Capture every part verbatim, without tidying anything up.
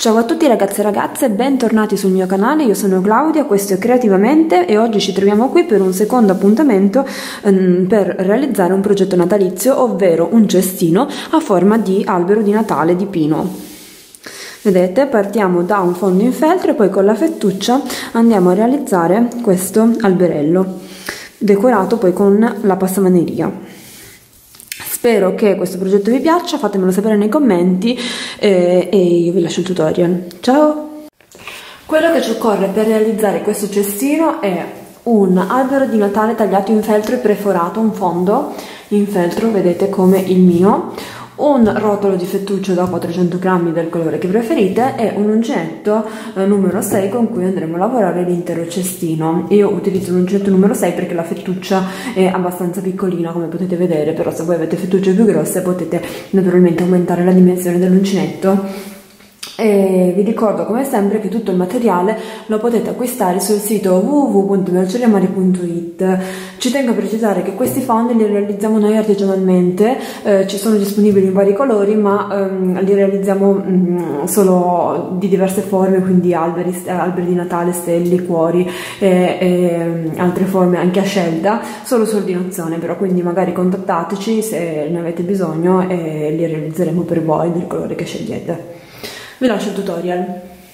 Ciao a tutti ragazzi e ragazze, bentornati sul mio canale, io sono Claudia, questo è Creativamente e oggi ci troviamo qui per un secondo appuntamento ehm, per realizzare un progetto natalizio, ovvero un cestino a forma di albero di Natale di pino. Vedete, partiamo da un fondo in feltro e poi con la fettuccia andiamo a realizzare questo alberello, decorato poi con la passamaneria. Spero che questo progetto vi piaccia, fatemelo sapere nei commenti eh, e io vi lascio il tutorial. Ciao! Quello che ci occorre per realizzare questo cestino è un albero di Natale tagliato in feltro e perforato, un fondo in feltro, vedete come il mio, un rotolo di fettuccio da quattrocento grammi del colore che preferite e un uncinetto eh, numero sei con cui andremo a lavorare l'intero cestino. Io utilizzo l'uncinetto numero sei perché la fettuccia è abbastanza piccolina, come potete vedere, però se voi avete fettucce più grosse potete naturalmente aumentare la dimensione dell'uncinetto. E vi ricordo come sempre che tutto il materiale lo potete acquistare sul sito w w w punto dolceriamare punto it. Ci tengo a precisare che questi fondi li realizziamo noi artigianalmente, eh, ci sono disponibili in vari colori, ma ehm, li realizziamo mh, solo di diverse forme, quindi alberi, alberi di Natale, stelle, cuori e, e altre forme anche a scelta, solo su ordinazione però, quindi magari contattateci se ne avete bisogno e li realizzeremo per voi del colore che scegliete. Vi lascio il tutorial.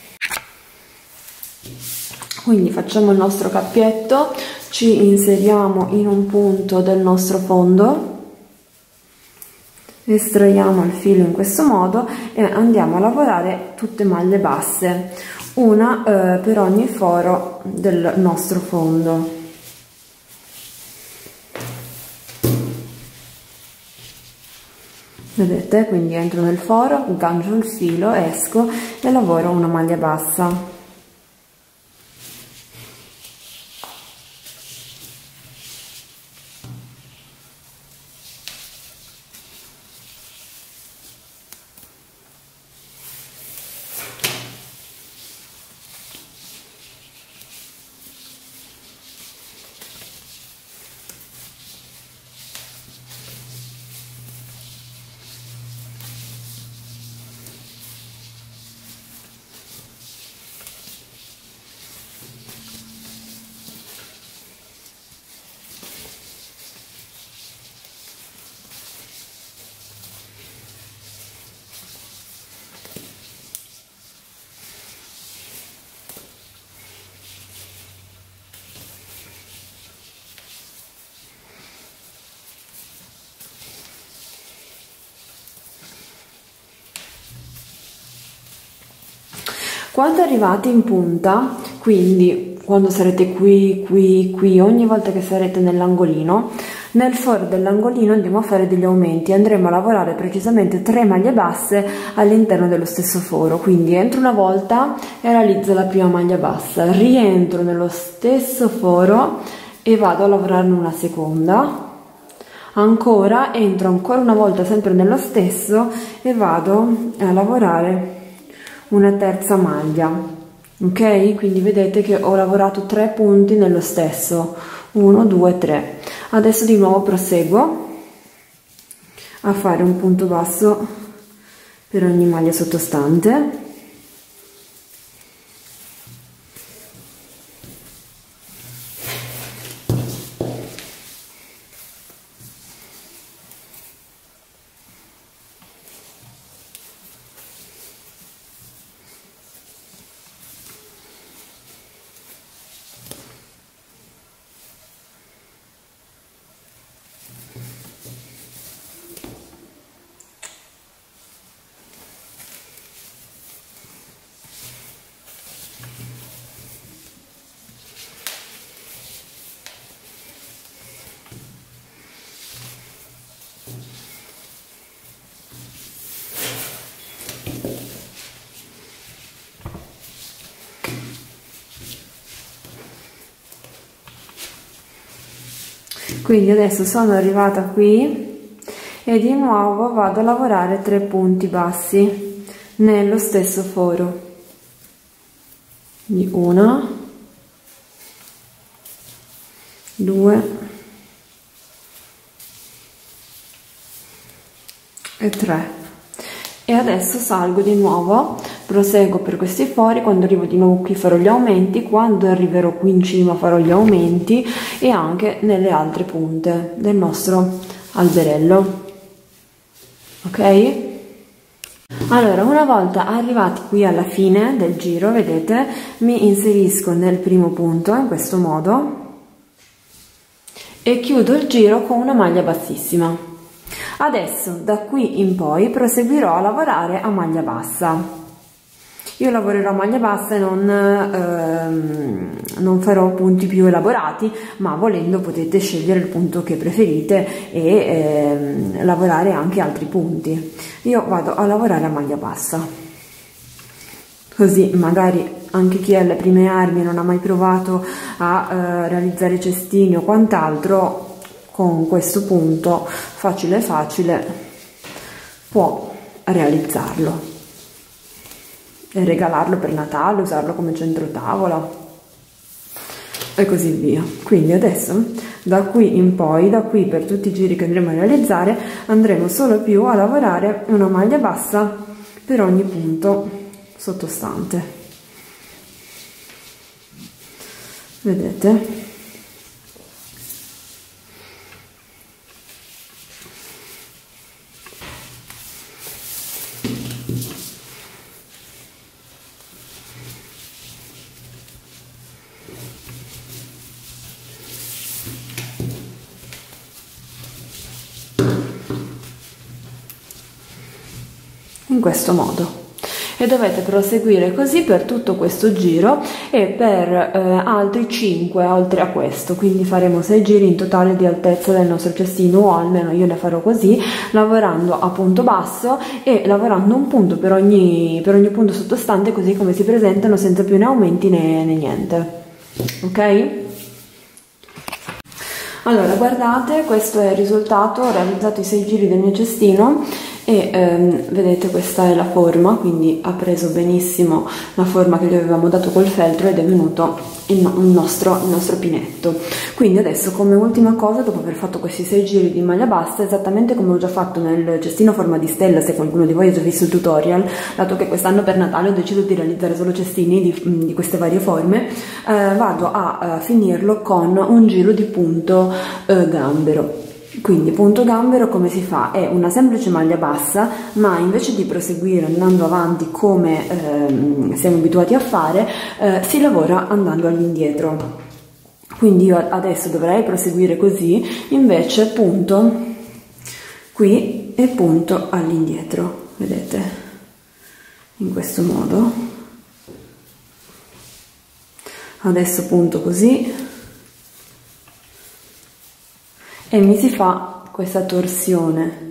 Quindi facciamo il nostro cappietto, ci inseriamo in un punto del nostro fondo, estraiamo il filo in questo modo e andiamo a lavorare tutte maglie basse, una eh, per ogni foro del nostro fondo. Vedete, quindi entro nel foro, aggancio il filo, esco e lavoro una maglia bassa. Quando arrivate in punta, quindi quando sarete qui, qui, qui, ogni volta che sarete nell'angolino, nel foro dell'angolino andiamo a fare degli aumenti, andremo a lavorare precisamente tre maglie basse all'interno dello stesso foro, quindi entro una volta e realizzo la prima maglia bassa, rientro nello stesso foro e vado a lavorarne una seconda, ancora, entro ancora una volta sempre nello stesso e vado a lavorare una terza maglia, ok? Quindi vedete che ho lavorato tre punti nello stesso, uno, due, tre. Adesso di nuovo proseguo a fare un punto basso per ogni maglia sottostante. Quindi adesso sono arrivata qui e di nuovo vado a lavorare tre punti bassi nello stesso foro, quindi una, due e tre. E adesso salgo di nuovo proseguo per questi fori, quando arrivo di nuovo qui farò gli aumenti, quando arriverò qui in cima farò gli aumenti e anche nelle altre punte del nostro alberello. Ok? Allora, una volta arrivati qui alla fine del giro, vedete, mi inserisco nel primo punto in questo modo e chiudo il giro con una maglia bassissima. Adesso da qui in poi proseguirò a lavorare a maglia bassa. Io lavorerò a maglia bassa e non, ehm, non farò punti più elaborati, ma volendo potete scegliere il punto che preferite e ehm, lavorare anche altri punti. Io vado a lavorare a maglia bassa, così magari anche chi è alle prime armi non ha mai provato a eh, realizzare cestini o quant'altro, con questo punto facile facile può realizzarlo e regalarlo per Natale, usarlo come centro tavola e così via. Quindi adesso da qui in poi, da qui per tutti i giri che andremo a realizzare, andremo solo più a lavorare una maglia bassa per ogni punto sottostante. Vedete? In questo modo, e dovete proseguire così per tutto questo giro e per eh, altri cinque oltre a questo, quindi faremo sei giri in totale di altezza del nostro cestino, o almeno io ne farò così, lavorando a punto basso e lavorando un punto per ogni, per ogni punto sottostante, così come si presentano, senza più né aumenti né, né niente. Ok? Allora, guardate, questo è il risultato. Ho realizzato i sei giri del mio cestino e ehm, vedete, questa è la forma, quindi ha preso benissimo la forma che gli avevamo dato col feltro ed è venuto il, no il, nostro, il nostro pinetto. Quindi adesso, come ultima cosa, dopo aver fatto questi sei giri di maglia bassa, esattamente come ho già fatto nel cestino a forma di stella, se qualcuno di voi ha già visto il tutorial, dato che quest'anno per Natale ho deciso di realizzare solo cestini di, di queste varie forme, eh, vado a, a finirlo con un giro di punto eh, gambero. Quindi punto gambero come si fa? È una semplice maglia bassa, ma invece di proseguire andando avanti come ehm, siamo abituati a fare, eh, si lavora andando all'indietro. Quindi io adesso dovrei proseguire così, invece punto qui e punto all'indietro, vedete? In questo modo. Adesso punto così e mi si fa questa torsione.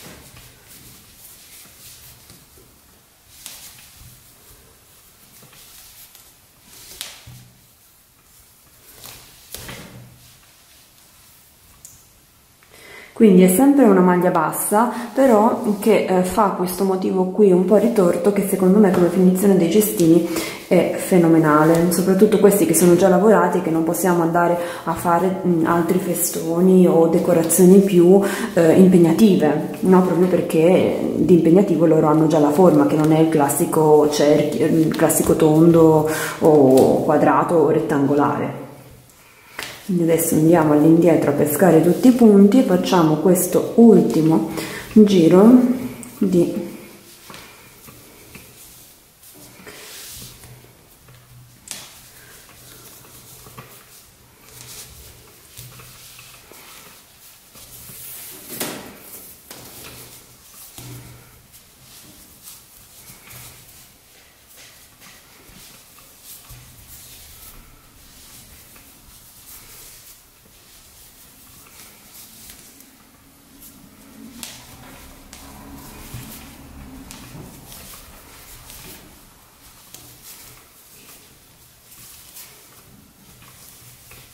Quindi è sempre una maglia bassa, però che eh, fa questo motivo qui un po' ritorto, che secondo me come finizione dei cestini è fenomenale, soprattutto questi che sono già lavorati, che non possiamo andare a fare mh, altri festoni o decorazioni più eh, impegnative, no? Proprio perché di impegnativo loro hanno già la forma, che non è il classico cerchio, il classico tondo o quadrato o rettangolare. Quindi adesso andiamo all'indietro a pescare tutti i punti e facciamo questo ultimo giro di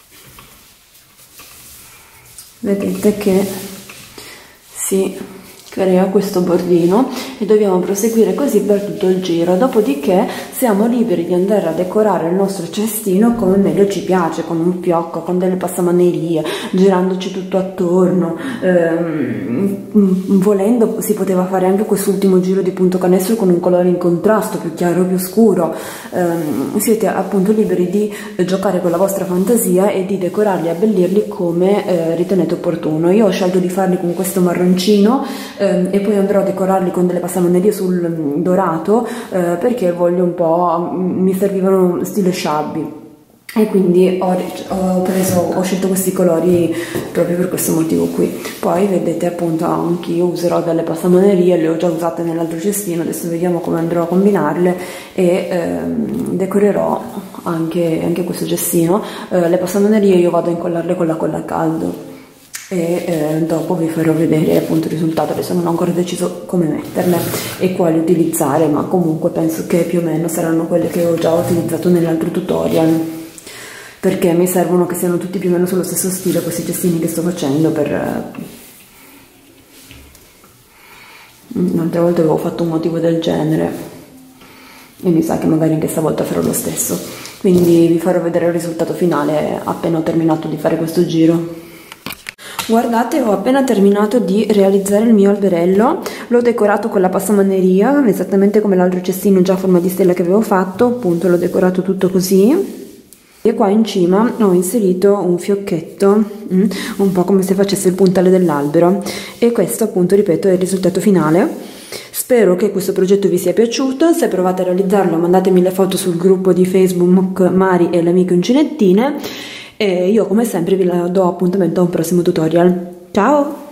vedete che si crea questo bordino e dobbiamo proseguire così per tutto il giro. Dopodiché siamo liberi di andare a decorare il nostro cestino come meglio ci piace, con un fiocco, con delle passamanerie, girandoci tutto attorno. Ehm, volendo si poteva fare anche quest'ultimo giro di punto canestro con un colore in contrasto, più chiaro o più scuro. Ehm, siete appunto liberi di giocare con la vostra fantasia e di decorarli e abbellirli come eh, ritenete opportuno. Io ho scelto di farli con questo marroncino e poi andrò a decorarli con delle passamanerie sul dorato eh, perché voglio un po', mi servivano stile shabby e quindi ho, ho preso ho scelto questi colori proprio per questo motivo qui. Poi vedete appunto anch'io userò delle passamanerie, le ho già usate nell'altro cestino, adesso vediamo come andrò a combinarle e ehm, decorerò anche, anche questo cestino. Eh, le passamanerie io vado a incollarle con la colla a caldo e eh, dopo vi farò vedere appunto il risultato. Adesso non ho ancora deciso come metterle e quali utilizzare, ma comunque penso che più o meno saranno quelle che ho già utilizzato nell'altro tutorial, perché mi servono che siano tutti più o meno sullo stesso stile questi cestini che sto facendo. Per un'altra volta avevo fatto un motivo del genere e mi sa che magari anche stavolta farò lo stesso, quindi vi farò vedere il risultato finale appena ho terminato di fare questo giro. Guardate, ho appena terminato di realizzare il mio alberello, l'ho decorato con la passamaneria, esattamente come l'altro cestino già a forma di stella che avevo fatto, appunto l'ho decorato tutto così. E qua in cima ho inserito un fiocchetto, un po' come se facesse il puntale dell'albero, e questo appunto, ripeto, è il risultato finale. Spero che questo progetto vi sia piaciuto. Se provate a realizzarlo mandatemi le foto sul gruppo di Facebook Mari e le amiche uncinettine. E io come sempre vi do appuntamento a un prossimo tutorial. Ciao!